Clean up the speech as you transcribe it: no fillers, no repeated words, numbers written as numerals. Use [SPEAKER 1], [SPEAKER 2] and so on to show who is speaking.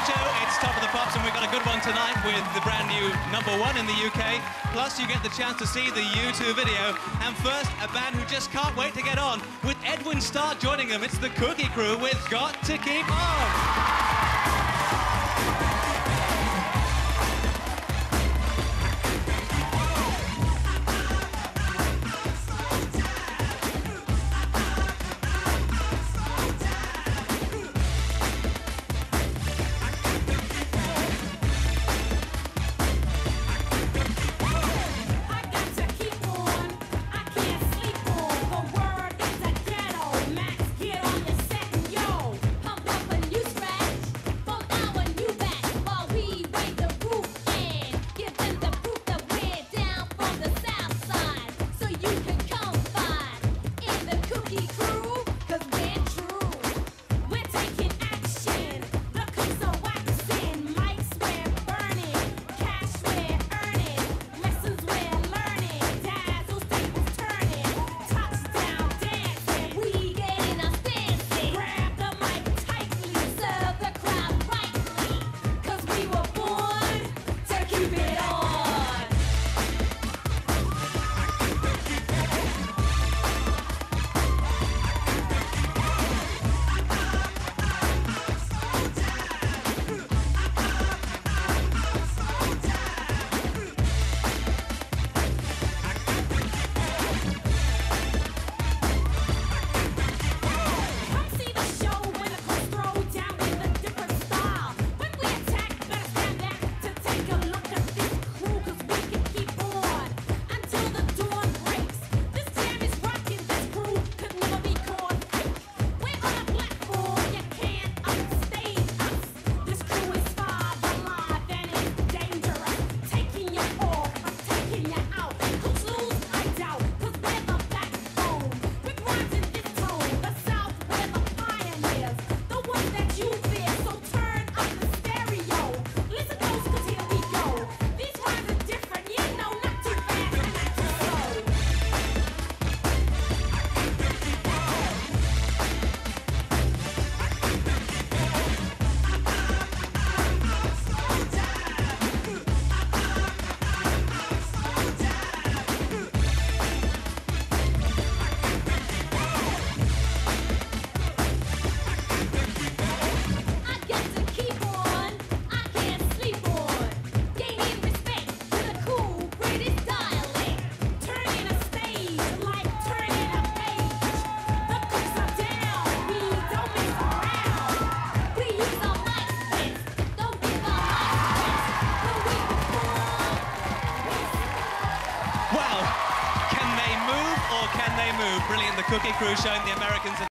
[SPEAKER 1] show. It's Top of the Pops, and we've got a good one tonight with the brand new #1 in the UK. Plus, you get the chance to see the U2 video. And first, a band who just can't wait to get on, with Edwin Starr joining them. It's the Cookie Crew with Got to Keep On. Can they move? Brilliant, the Cookie Crew showing the Americans